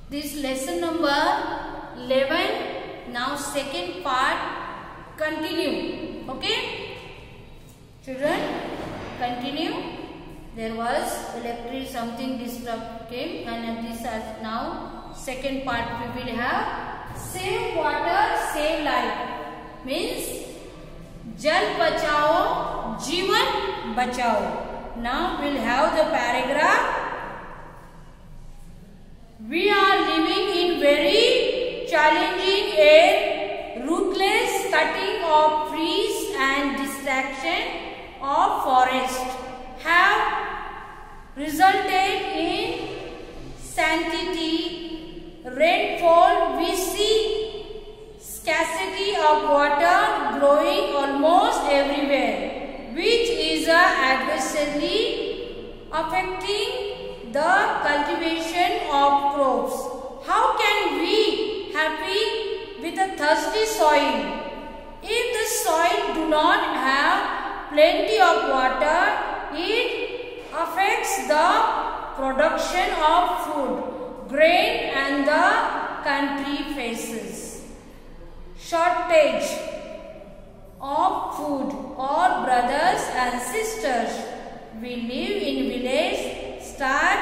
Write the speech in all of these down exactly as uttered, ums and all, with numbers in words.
This lesson number eleven. Now second part continue. Okay, children, continue. There was electric something disturb came, and this is now second part. We will have save water, save life. Means jal bachao, जीवन बचाओ. Now we'll have the paragraph. We are living in very challenging air, ruthless cutting of trees and destruction of forest have resulted in salinity, rainfall. We see scarcity of water growing almost everywhere, which is adversely affecting the cultivation of crops. How can we happy with a thirsty soil? If the soil do not have plenty of water, it affects the production of food, grain, and the country faces shortage of food. All brothers and sisters, we live in village, start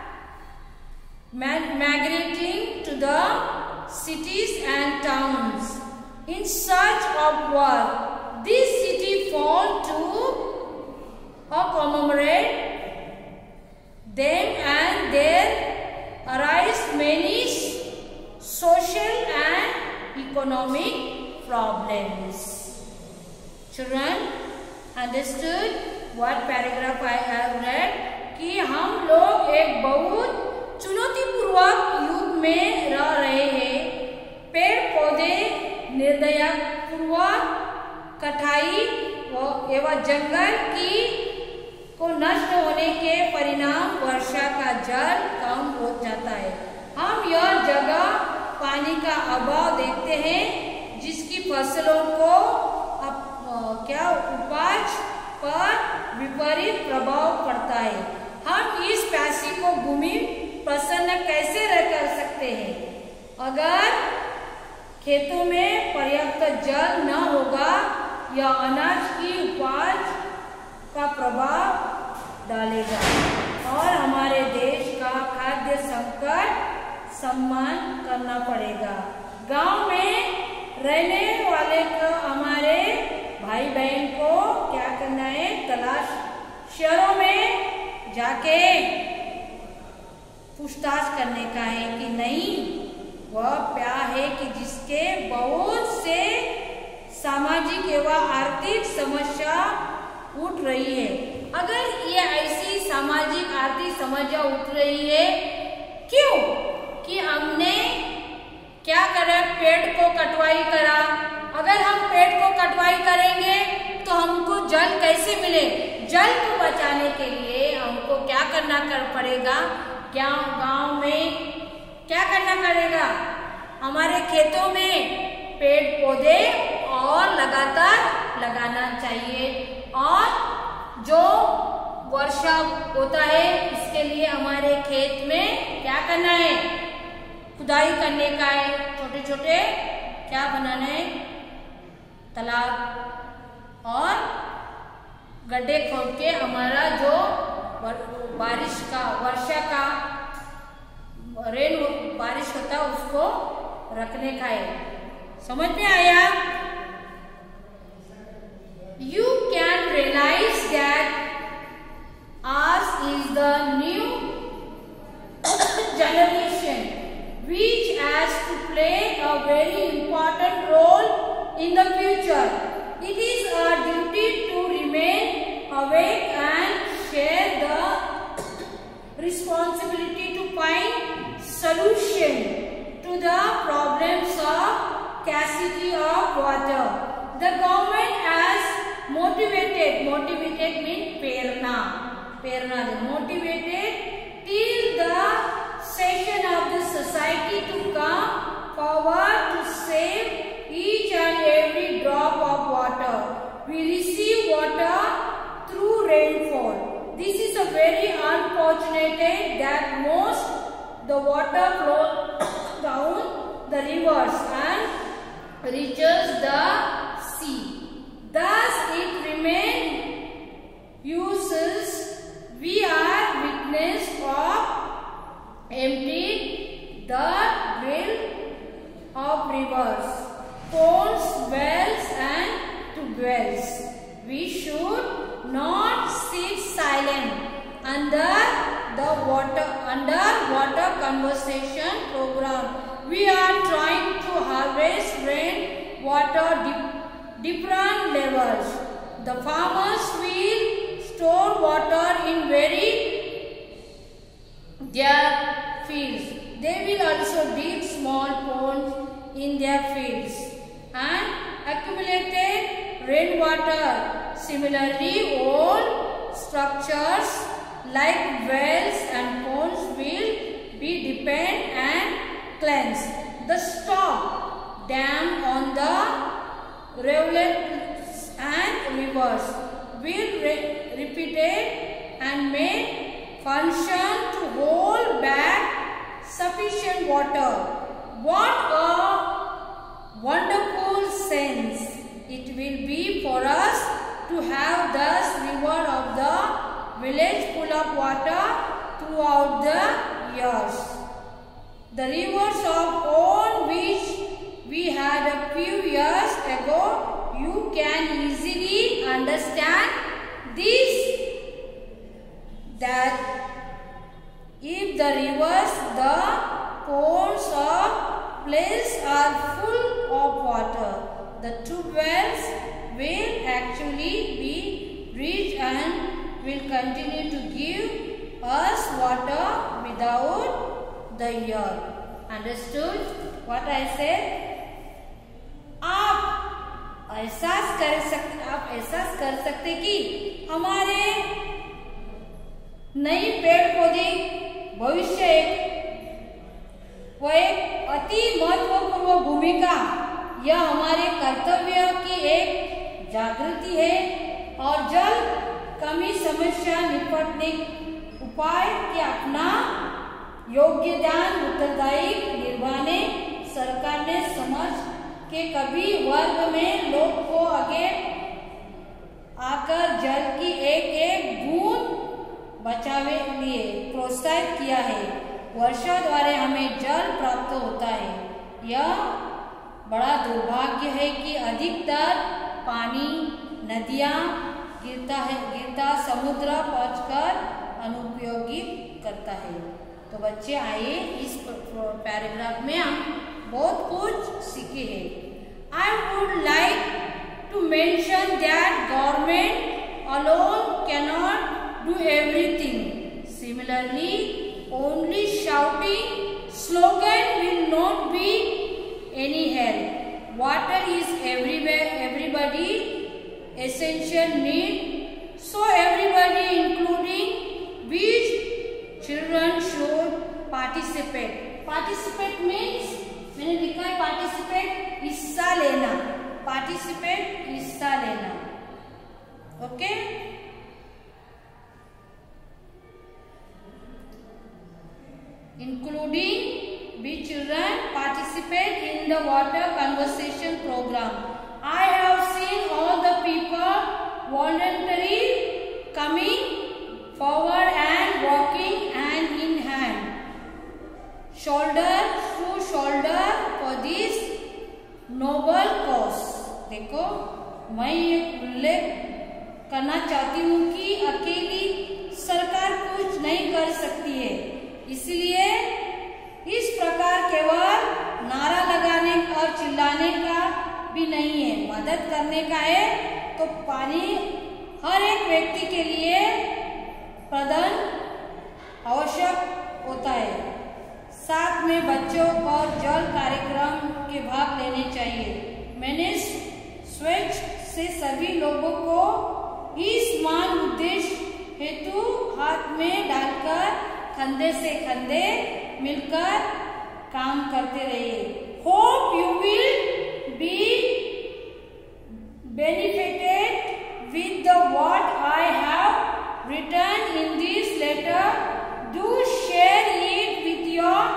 migrating to the cities and towns in search of work. This city fall to or commemorate them, and there arise many social and economic problems. Children, understood what paragraph I have read? कि हम लोग एक बहुत चुनौतीपूर्वक युग में रह रहे हैं. पेड़ पौधे निर्दयपूर्वक कटाई एवं जंगल की को नष्ट होने के परिणाम वर्षा का जल कम हो जाता है. हम यह जगह पानी का अभाव देखते हैं, जिसकी फसलों को अप, क्या उपज पर विपरीत प्रभाव पड़ता है. हम इस प्यासी को भूमि प्रसन्न कैसे कर सकते हैं? अगर खेतों में पर्याप्त जल न होगा, यह अनाज की उपज का प्रभाव डालेगा और हमारे देश का खाद्य संकट सम्मान करना पड़ेगा. गांव में रहने वाले को हमारे भाई बहन को क्या करना है? तलाश शहरों में जाके पूछताछ करने का है कि नहीं वह क्या है कि जिसके बहुत से सामाजिक एवं आर्थिक समस्या उठ रही है. अगर ये ऐसी सामाजिक आर्थिक समस्या उठ रही है, क्यों? कि हमने क्या करा? पेड़ को कटवाई करा. अगर हम पेड़ को कटवाई करेंगे तो हमको जल कैसे मिले? जल को बचाने के लिए हमको क्या करना कर पड़ेगा? क्या गांव में क्या करना पड़ेगा? हमारे खेतों में पेड़ पौधे और लगातार लगाना चाहिए, और जो वर्षा होता है इसके लिए हमारे खेत में क्या करना है? खुदाई करने का है. छोटे छोटे क्या बनाना है? तालाब और गड्ढे खोद के हमारा जो बारिश का वर्षा का रेन बारिश होता है उसको रखने का है. समझ में आया? You can realize that ours is the new generation which has to play a very important role in the future. It is our duty to remain awake and share the responsibility to find solution to the problems of scarcity of water. The government has motivated, motivated means prerna, prerna, motivated till the session of the society to come forward to save each and every drop of water. We receive water through rainfall. This is a very unfortunate that most the water flows down the rivers and reaches the sea. Thus it remains useless. We are witness of empty the will of rivers, ponds, wells and tubewells. We should not sit silent under the water under water conservation program. We are trying to harvest rain water dip, different levels. The farmers will store water in very their fields. They will also dig small ponds in their fields and accumulated rainwater. Similarly, all structures like wells and ponds will be deepened and cleansed. The stop dam on the rivulets and rivers will re repeated and may function to hold back sufficient water. What a wonderful sense it will be for us to have this river of the village full of water throughout the years. The rivers of old which we had a few years ago, you can easily understand this, that if the rivers, the ponds of place are full of water, the tube wells will actually be rich and will continue to give us water without the year. Understood what I said? आप एहसास कर सकते आप एहसास कर सकते कि हमारे नई पेड़ पौधे भविष्य एक वो एक अति महत्वपूर्ण भूमिका यह हमारे कर्तव्य की एक जागृति है और जल कमी समस्या निपटने उपाय के अपना योगदान उत्तरदायी निर्वाहने सरकार ने समझ के कभी वर्ग में लोग को आगे आकर जल की एक एक बूंद बचावे लिए प्रोत्साहित किया है। वर्षा द्वारा हमें जल प्राप्त होता है। यह बड़ा दुर्भाग्य है कि अधिकतर पानी नदियां गिरता है गिरता समुद्र पहुंचकर अनुपयोगी करता है। तो बच्चे आइए इस पैराग्राफ में हम बहुत कुछ सीखे हैं। I would like to mention that government alone cannot do everything. Similarly, only shouting slogan will not be any help. Water is everywhere, everybody essential need. So everybody, including which children, should participate. Participate means मैंने लिखा है participate हिस्सा लेना, participate हिस्सा लेना। Okay, including we children participate in the water conservation program. I have seen all the people voluntarily coming forward and walking hand in hand, shoulder to shoulder for this noble cause. देखो, मैं ये उल्लेख करना चाहती हूँ कि अकेली सरकार कुछ नहीं कर सकती है, इसलिए इस प्रकार केवल नारा लगाने और चिल्लाने का भी नहीं है, मदद करने का है। तो पानी हर एक व्यक्ति के लिए प्रदान आवश्यक होता है। साथ में बच्चों और जल कार्यक्रम के भाग लेने चाहिए। मैंने स्वेच्छ से सभी लोगों को इस महान उद्देश्य हेतु हाथ में डालकर कंधे से कंधे मिलकर काम करते रहिए। Hope you will be benefited with the what I have written in this letter. Do share it with your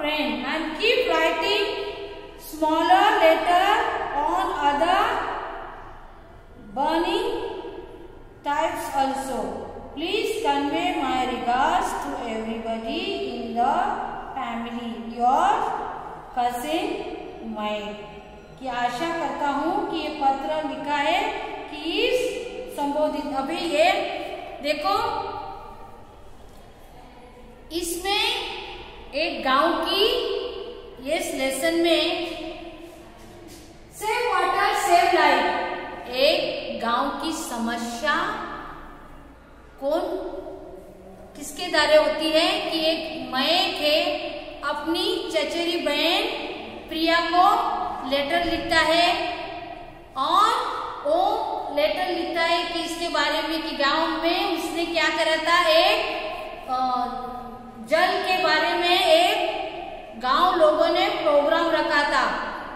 friend and keep writing smaller letter on other burning types also. Please convey my regards to everybody in the family. Your cousin Mike. कि आशा करता हूँ कि ये पत्र लिखा है कि इस संबोधित, अभी ये देखो इसमें एक गांव की, ये लेसन में सेव वाटर सेव लाइफ, एक गांव की समस्या कौन किसके द्वारा होती है कि एक मयंक है अपनी चचेरी बहन प्रिया को लेटर लिखता है और वो लेटर लिखता है कि इसके बारे में कि गांव में उसने क्या करा था, एक जल के बारे में एक गांव लोगों ने प्रोग्राम रखा था,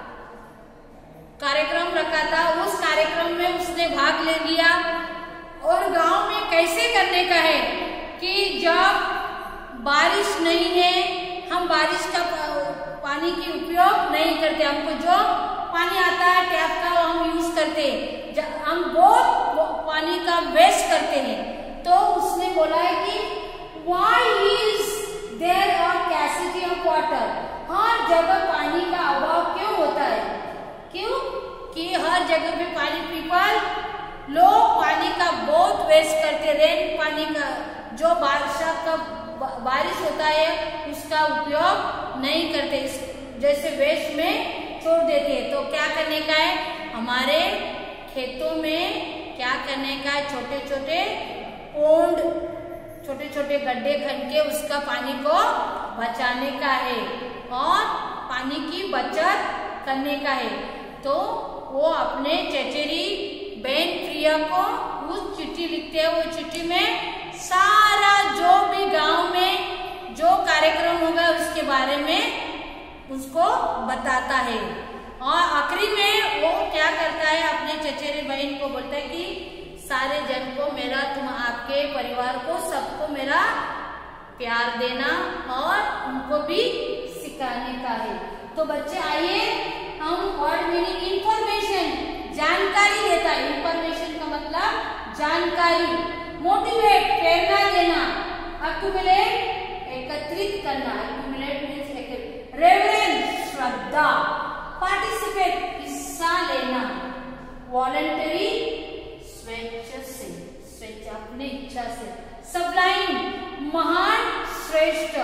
कार्यक्रम रखा था। उस कार्यक्रम में उसने भाग ले लिया और गांव में कैसे करने का है कि जब बारिश नहीं है, हम बारिश का पानी की उपयोग नहीं करते, हमको जो पानी आता है टैप का वो हम यूज करते हैं, हम बहुत पानी का वेस्ट करते हैं। तो उसने बोला है कि why is there a scarcity of water, हर जगह पानी का अभाव क्यों होता है, क्यों कि हर जगह पे पानी, पीपल लोग पानी का बहुत वेस्ट करते, रेन पानी का जो बारिश का बारिश होता है उसका उपयोग नहीं करते, जैसे वेस्ट में छोड़ देते हैं। तो क्या करने का है, हमारे खेतों में क्या करने का है, छोटे छोटे पोंड, छोटे छोटे गड्ढे खन के उसका पानी को बचाने का है और पानी की बचत करने का है। तो वो अपने चचेरी बहन प्रिया को उस चिट्ठी लिखते हैं, वो चिट्ठी में सारा जो भी गांव में जो कार्यक्रम होगा उसके बारे में उसको बताता है और आखिरी में वो क्या करता है, अपने चचेरे बहन को बोलता है कि सारे जन को मेरा, तुम आपके परिवार को सबको मेरा प्यार देना और उनको भी सिखाने का है। तो बच्चे आइए हम वर्ड मीनिंग, इंफॉर्मेशन जानकारी देता है, इंफॉर्मेशन का मतलब जानकारी, मोटिवेट प्रेरणा देना, अक्यूमुलेट एकत्रित करना, अक्यूमुलेट मीन्स रेवरेंस श्रद्धा, पार्टिसिपेट हिस्सा लेना, वॉलंटरी स्वेच्छा से, स्वेच्छा अपनी इच्छा से, सबलाइन महान श्रेष्ठ,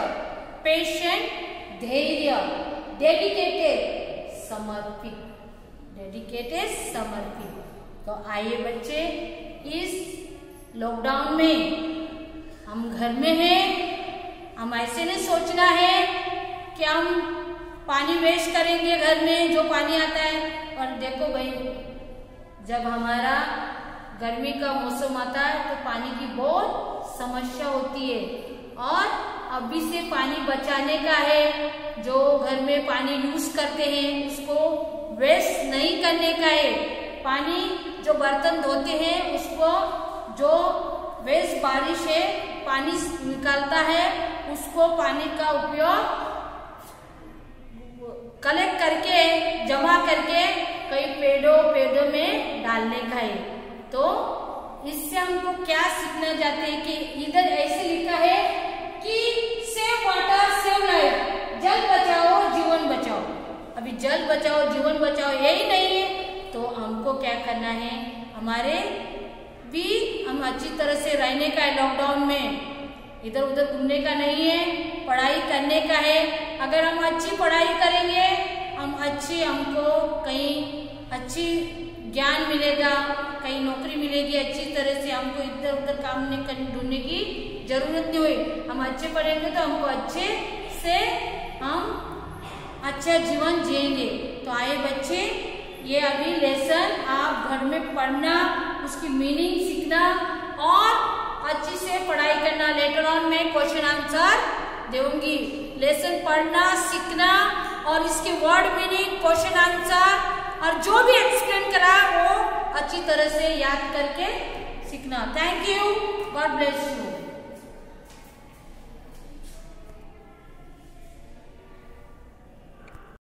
पेशेंट धैर्य, डेडिकेटेड समर्पित, डेडिकेटेड समर्पित। तो आइए बच्चे, इस लॉकडाउन में हम घर में हैं, हम ऐसे नहीं सोचना है कि हम पानी वेस्ट करेंगे घर में जो पानी आता है। और देखो भाई, जब हमारा गर्मी का मौसम आता है तो पानी की बहुत समस्या होती है और अभी से पानी बचाने का है, जो घर में पानी यूज करते हैं उसको वेस्ट नहीं करने का है। पानी जो बर्तन धोते हैं उसको जो वेस्ट बारिश है पानी निकालता है उसको पानी का उपयोग कलेक्ट करके जमा करके कई पेड़ों पेड़ों में डालने का है। तो इससे हमको क्या सीखना चाहते हैं कि इधर ऐसे लिखा है कि सेव वाटर सेव लाइफ, जल बचाओ जीवन बचाओ। अभी जल बचाओ जीवन बचाओ यही नहीं है तो हमको क्या करना है, हमारे भी हम अच्छी तरह से रहने का है। लॉकडाउन में इधर उधर घूमने का नहीं है, पढ़ाई करने का है। अगर हम अच्छी पढ़ाई करेंगे, हम अच्छी हमको कहीं अच्छी ज्ञान मिलेगा, कहीं नौकरी मिलेगी अच्छी तरह से, हमको इधर उधर काम नहीं ढूंढने की जरूरत नहीं हुई। हम अच्छे पढ़ेंगे तो हमको अच्छे से हम अच्छा जीवन जिएंगे। तो आए बच्चे, ये अभी लेसन आप घर में पढ़ना, उसकी मीनिंग सीखना और अच्छी से पढ़ाई करना। लेटर ऑन में क्वेश्चन आंसर दूंगी। लेसन पढ़ना सीखना और इसके वर्ड मीनिंग, क्वेश्चन आंसर और जो भी एक्सप्लेन करा वो अच्छी तरह से याद करके सीखना। Thank you, God bless you.